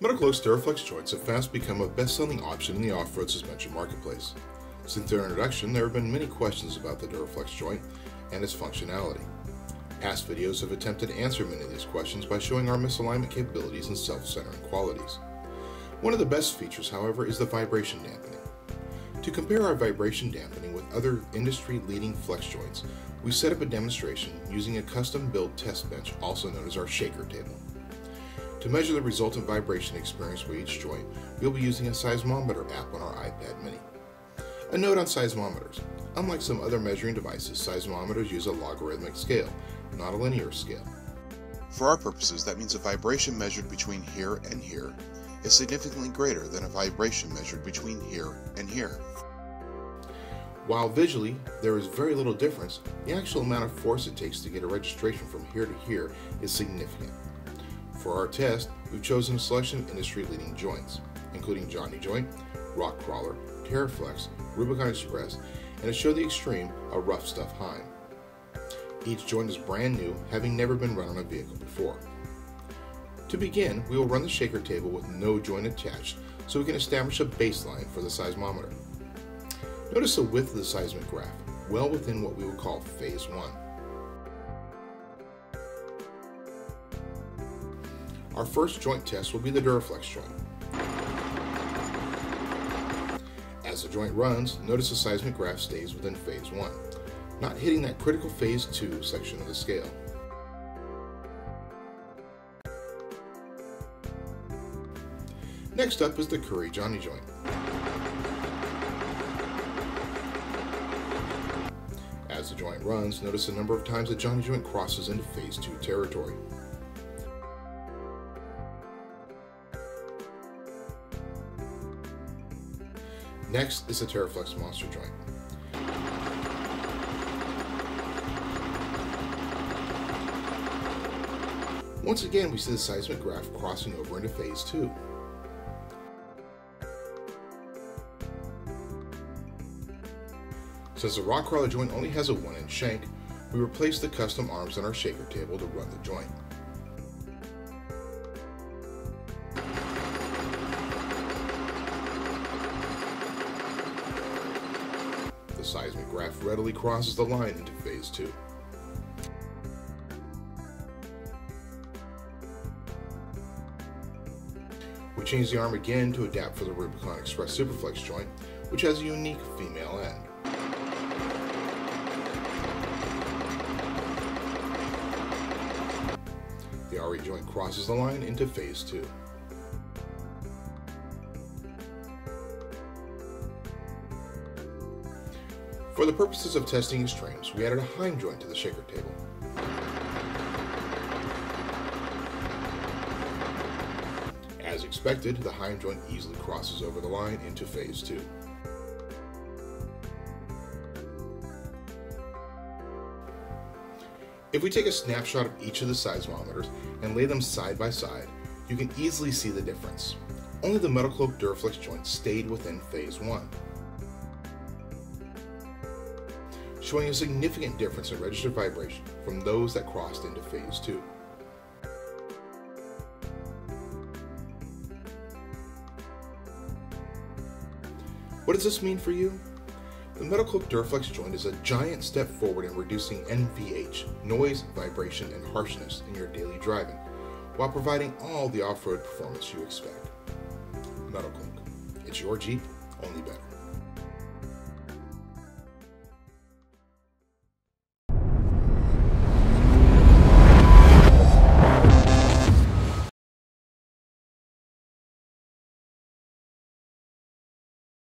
Metalcloak's Duraflex joints have fast become a best-selling option in the off-road suspension marketplace. Since their introduction, there have been many questions about the Duraflex joint and its functionality. Past videos have attempted to answer many of these questions by showing our misalignment capabilities and self-centering qualities. One of the best features, however, is the vibration dampening. To compare our vibration dampening with other industry-leading flex joints, we set up a demonstration using a custom-built test bench, also known as our shaker table. To measure the resultant vibration experience for each joint, we'll be using a seismometer app on our iPad mini. A note on seismometers. Unlike some other measuring devices, seismometers use a logarithmic scale, not a linear scale. For our purposes, that means a vibration measured between here and here is significantly greater than a vibration measured between here and here. While visually there is very little difference, the actual amount of force it takes to get a registration from here to here is significant. For our test, we've chosen a selection of industry-leading joints, including Johnny Joint, Rock Crawler, TerraFlex, Rubicon Express, and to show the extreme, a Rough Stuff Heim. Each joint is brand new, having never been run on a vehicle before. To begin, we will run the shaker table with no joint attached so we can establish a baseline for the seismometer. Notice the width of the seismic graph, well within what we would call phase 1. Our first joint test will be the Duraflex joint. As the joint runs, notice the seismic graph stays within phase 1, not hitting that critical phase 2 section of the scale. Next up is the Curry Johnny joint. As the joint runs, notice the number of times the Johnny joint crosses into phase 2 territory. Next is the TerraFlex Monster joint. Once again, we see the seismic graph crossing over into phase 2. Since the Rock Crawler joint only has a 1-inch shank, we replaced the custom arms on our shaker table to run the joint. The seismic graph readily crosses the line into phase 2. We changed the arm again to adapt for the Rubicon Express Superflex joint, which has a unique female end. The RE joint crosses the line into phase 2. For the purposes of testing extremes, we added a Heim joint to the shaker table. As expected, the Heim joint easily crosses over the line into phase 2. If we take a snapshot of each of the seismometers and lay them side by side, you can easily see the difference. Only the Metalcloak Duraflex joint stayed within phase 1, showing a significant difference in registered vibration from those that crossed into phase 2. What does this mean for you? The Metalcloak Duraflex joint is a giant step forward in reducing NVH, noise, vibration, and harshness in your daily driving, while providing all the off-road performance you expect. Metalcloak. It's your Jeep, only better.